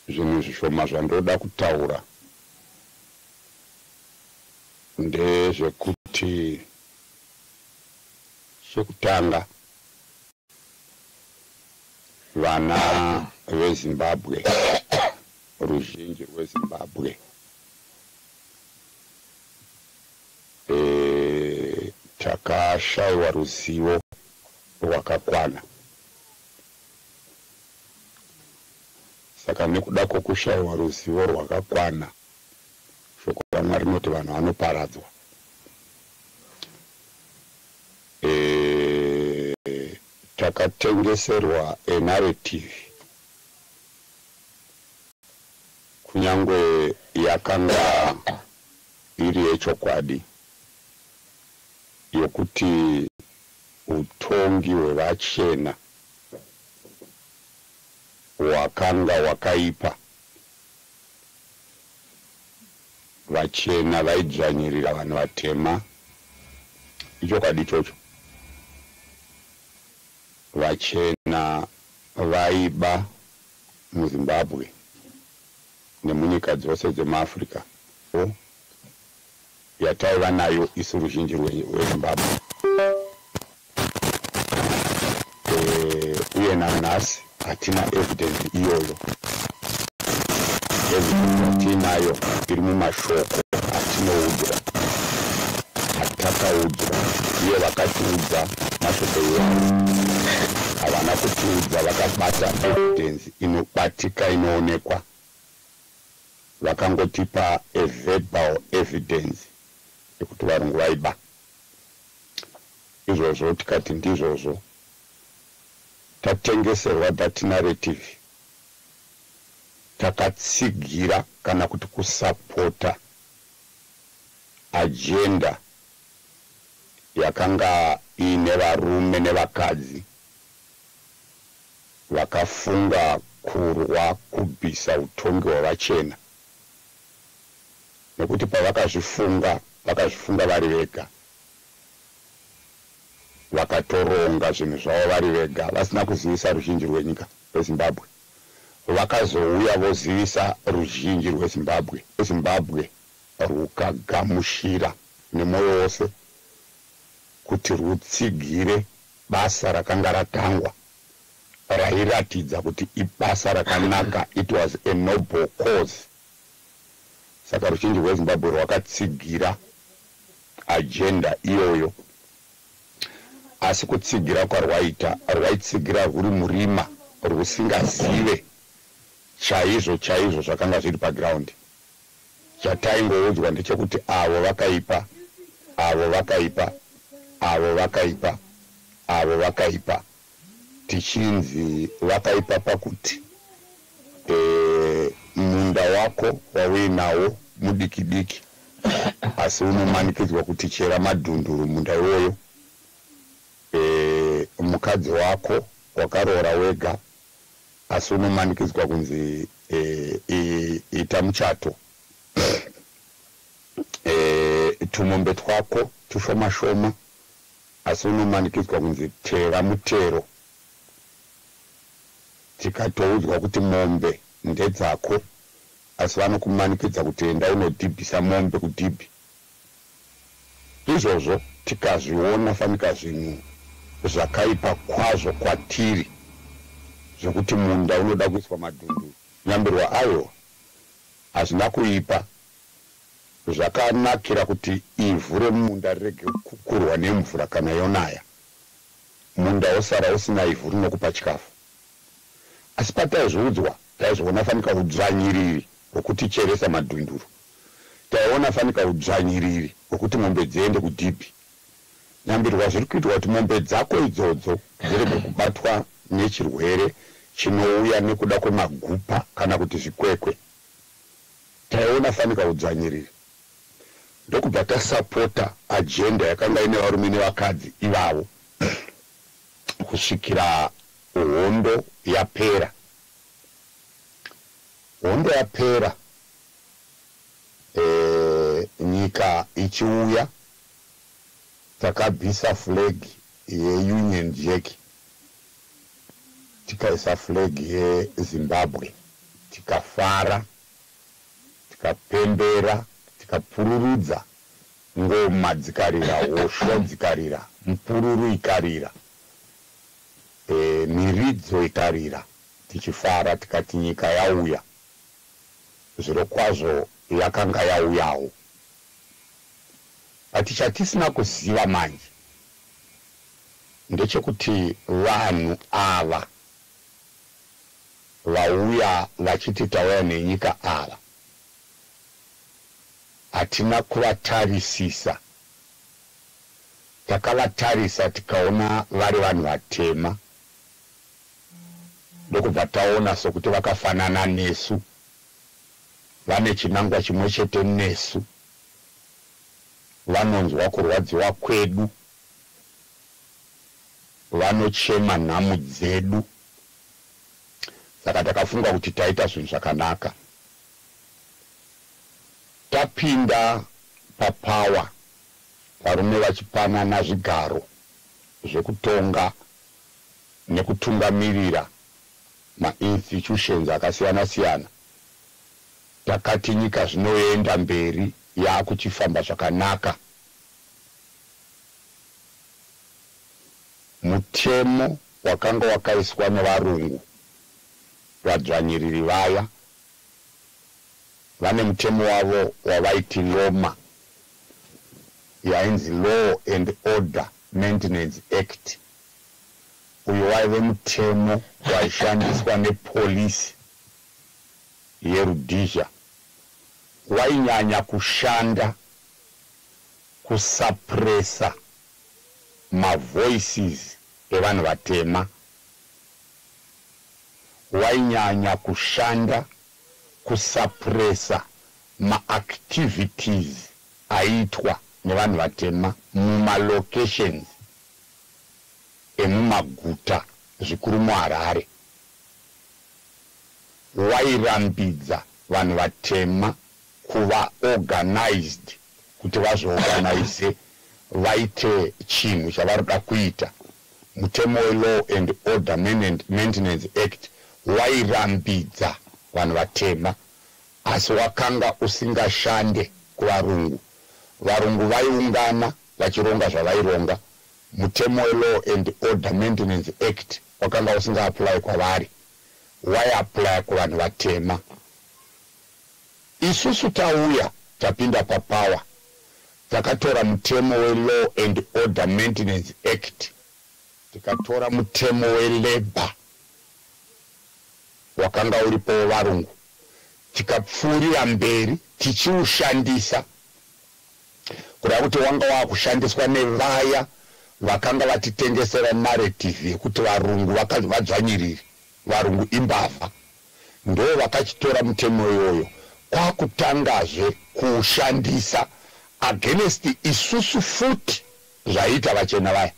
zvinhu zvishoma zvandoda kutaura ndezvekuti chekutanga vana veZimbabwe ruzhinji rweZimbabwe takashaiwa ruzivo rwakakwana. Saka nekuda kwokushaiwa ruzivo rwakakwana, shoko raMwari rinoti vanhu vanoparadzwa. Takatengeserwa narrative kunyangwe yakanga iri yechokwadi yokuti utongi hwevachena hwakanga hwakaipa. Vachena vaidzvanyirira vanhu vatema, ichokwadi ichocho. Vachena vaiba muZimbabwe nemunyika dzose dzemuAfrica yataiva nayo isu ruzhinji rweZimbabwe. Uye nanhasi hatina evidence iyoyo. Evidence yatinayo iri mumashoko atinoudzwa, hatakaudzwa. Uye vakatiudza mashoko iwayo havana kutiudza vakabata evidence inobatika inoonekwa. Vakangotipa a verbal evidence yekuti varungu vaiba. Izvozvo tikati ndizvozvo tatengeserwa that narrative, takatsigira kana kuti kusapota agenda yakanga ine varume nevakadzi vakafunga kurwa kubvisa utongi hwavachena. Nekuti pavakazvifunga vari vega, vakatoronga zvinhu zvavo vari vega vasina kuzivisa ruzhinji rwenyika rweZimbabwe. Vakazouya vozivisa ruzhinji rweZimbabwe. Zimbabwe rukagamushira nemwoyo wose kuti rutsigire basa rakanga ratangwa, rairatidza kuti ibasa rakanaka. It was a noble cause. Saka ruzhinji rweZimbabwe rwakatsigira agenda iyoyo. Asi kutsigira kwarwaita, rwaitsigira rwuri murima rusingazive chaizvo zvakanga zviri paground. Chataingoudzwa ndechekuti avo vakaipa, avo vakaipa, avo vakaipa, avo vakaipa. Tichinzi vakaipa pakuti munda wako wauinawo mudiki-diki, asi unomanikidzwa kuti chera madhunduru munda iwoyo. Mukadzi wako wakaroora wega, asi unomanikidzwa kunzi ita muchato. Tumombe twako tushoma-shoma, asi unomanikidzwa kunzi tera mutero. Tikatoudzwa kuti mombe ndedzako, asi vanokumanikidza kuti enda unodhibhisa mombe kudhibhi. Izvozvo tikazviona fanika zvinhu zvakaipa kwazvo kwatiri, zvekuti munda unoda kuiswa madhundu. Nyambirwa ayo hazvina kuipa, zvakanakira kuti ivhu remunda rirege kukurwa nemvura kana yonaya. Munda wosara usina ivhu rinokupa chikafu. Asi pataizviudzwa taizviona fanika udzvanyiriri hwekuti cheresa madhunduru. Taiona fanika udzvanyiriri hwekuti mombe dziende kudhibhi. Nyambirwa zviri kuitwa kuti mombe dzako idzodzo dzirege kubatwa nechirwere chinouya nekuda kwemagupa kana kuti zvikwekwe. Taiona fanika udzvanyiriri. Ndokubva tasapota agenda yakanga ine varume nevakadzi ivavo kusvikira hondo yapera. Hondo yapera, nyika ichiuya takabvisa flag yeUnion Jack tikaisa flag yeZimbabwe. tikafara, tikapembera, tikapururudza, ngoma dzikarira, hosho dzikarira, mpururu ikarira, miridzo ikarira, tichifara tikati nyika yauya. Zviro kwazvo yakanga yauyawo. Ati chatisina kuziva manje ndechekuti vanhu ava vauya vachiti tauya nenyika ava hatina kuvatarisisa. Takavatarisa tikaona vari vanhu vatema, ndokubva taona sokuti vakafanana nesu, vane chinangwa chimwe chete nesu, vanonzwa kurwadziwa kwedu, vanochema nhamu dzedu. Saka takafunga kuti taita zvinhu zvakanaka. Tapinda papawa, varume vachipanana zvigaro zvekutonga nekutungamirira ma-institutions akasiyana siyana. Takati nyika zvinoenda mberi yakuchifamba zvakanaka. Mutemo wakanga wakaiswa nevarungu, vadzvanyiriri vaya, vane mutemo wavo wavaiti Roma, yainzi Law and Order Maintenance Act. Uyu waive mutemo waishandiswa nepolisi yeRhodesia. Wainyanya kushanda kusapresa mavoices evanhu vatema. Wainyanya kushanda kusapresa maactivities aitwa nevanhu vatema mumalocations emumaguta zvikuru muHarare. Wairambidza vanhu vatema kuva organized, kuti vazvoorganize vaite chinhu chavaroda kuita. Mutemo weLaw and Order Maintenance Act wairambidza vanhu vatema, asi wakanga usingashande kuvarungu. Varungu vaiungana vachironga zvavaironga. Mutemo weLaw and Order Maintenance Act wakanga usinga apply kwavari, waiapply kuvanhu vatema. Isusu tauya tapinda papawa, takatora mutemo weLaw and Order Maintenance Act, tikatora mutemo weLabor wakanga uripo wevarungu, tikapfuurira mberi tichiushandisa, kuda kuti wanga wakushandiswa nevaya vakanga vatitengesera narrative yekuti varungu vadzvanyiriri, varungu imbavha. Ndo vakachitora mutemo iyoyo kwakutangazve kuushandisa against isusu futi zvaita vachena vaya.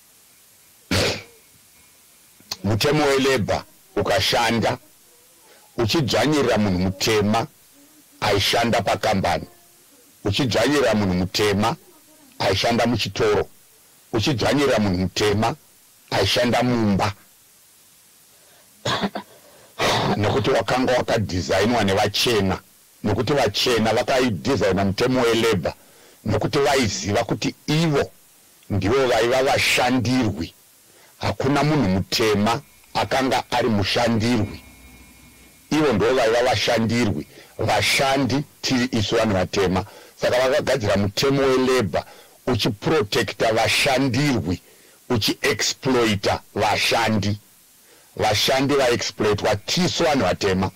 Mutemo weLabor ukashanda uchidzvanyirira munhu mutema aishanda pakambani, uchidzvanyirira munhu mutema aishanda muchitoro, uchidzvanyirira munhu mutema aishanda mumba. Nekuti wakanga wakadhizainwa nevachena, nekuti vachena vakaidhizaina mutemo weLabor, nekuti vaiziva kuti ivo ndivo vaiva vashandirwi. Hakuna munhu mutema akanga ari mushandirwi, ivo ndivo vaiva vashandirwi. Vashandi tiri isu vanhu vatema. Saka vakagadzira mutemo weLabor uchiprotecta vashandirwi, uchiexploita vashandi. Vashandi vaexploitwa tisu vanhu vatema.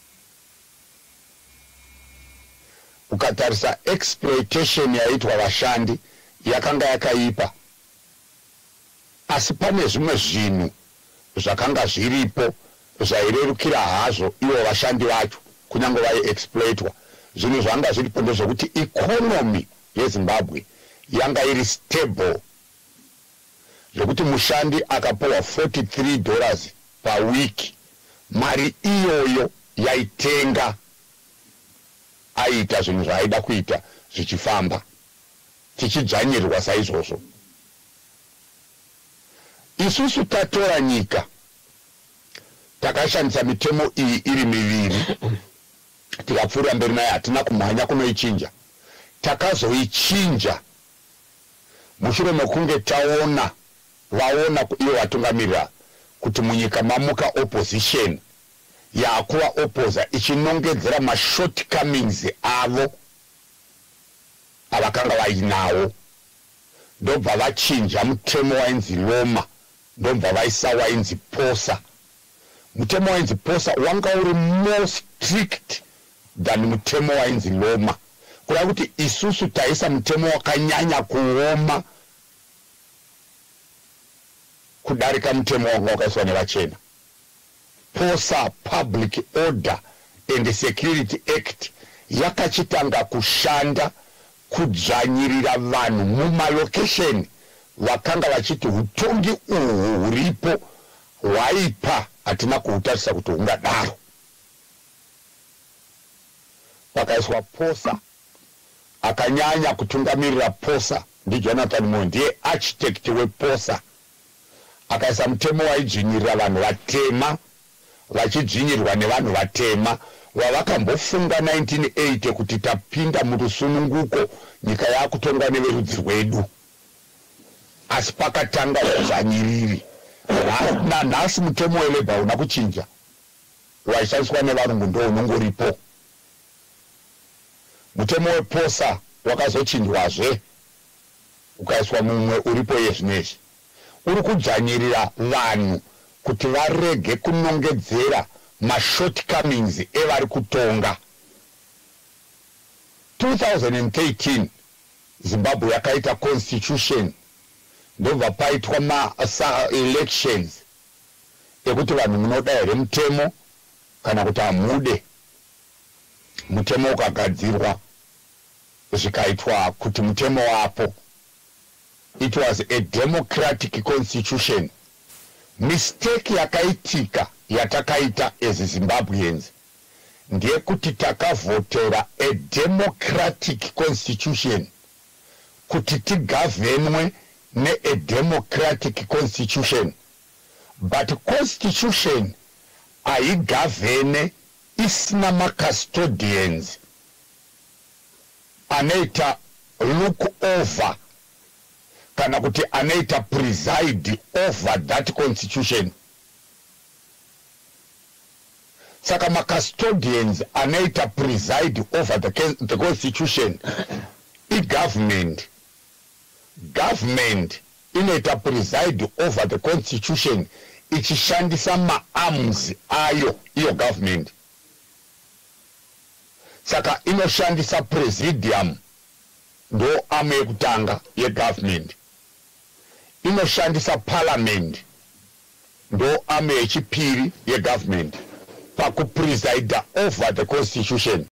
Ukatarisa exploitation yaitwa vashandi yakanga yakaipa, asi pane zvimwe zvinhu zvakanga zviripo zvairerukira hazvo ivo vashandi vacho kunyange vaiexploitwa. Zvinhu zvanga zviripo ndezvekuti economy yeZimbabwe yanga iri stable, zvekuti mushandi akapiwa $43 per week, mari iyoyo yaitenga aita zvinhu zvaaida kuita zvichifamba, tichidzvanyirirwa saizvozvo. Isusu tatora nyika takashandisa mitemo iyi iri miviri tikapfuura mberi nayo hatina kumhanya kunoichinja. Takazoichinja mushure mekunge vaona iyo vatungamirira kuti munyika mamuka opposition yakuva opoza ichinongedzera mashortcomings avo avakanga vainawo, ndobva vachinja mutemo wainzi Loma, ndobva vaisa wainzi Posa. Mutemo wainzi Posa wanga uri more strict than mutemo wainzi Loma, kuda kuti isusu taisa mutemo wakanyanya kuoma kudarika mutemo wanga wakaiswa nevachena. Posa, Public Order and Security Act, yakachitanga kushanda kudzvanyirira vanhu mumalokesheni vakanga vachiti utongi uhu huripo hwaipa hatina kuhutarisa kuti hungadaro. Pakaiswa Posa, akanyanya kutungamirira Posa ndiJonathan Moyo, ndiye architect wePosa. Akaisa mutemo waidzvinyirira vanhu vatema vachidzvinyirwa nevanhu vatema wavakambofunga 1980 kuti tapinda murusununguko, nyika yakutongwa neverudzi rwedu. Asi pakatanga udzvanyiriri. Nanhasi mutemo weLabour una kuchinja, waishandiswa nevarungu ndo unongoripo. Mutemo wePosa wakazochinjwazve ukaiswa mumwe uripo yezvinezvi, uri kudzvanyirira vanhu kuti varege kunongedzera mashortcomings evari kutonga. 2013 Zimbabwe yakaita constitution, ndobva paitwa elections ekuti vanhu munoda here mutemo kana kuti hamude. Mutemo ukagadzirwa zvikaitwa kuti mutemo wapo. It was a democratic constitution. Mistake yakaitika yatakaita as Zimbabweans ndeyekuti takavhotera a democratic constitution kuti tigavenwe ne-a democratic constitution, but constitution haigavhene isina macustodians anoita look over kana kuti anoita preside over that constitution. Saka macustodians anoita preside over the constitution government inoita preside over the constitution ichishandisa maarms ayo iyo government. Saka inoshandisa presidium ndo arm yekutanga yegovernment, inoshandisa parliament ndo arm yechipiri yegovernment pakupresida over the constitution.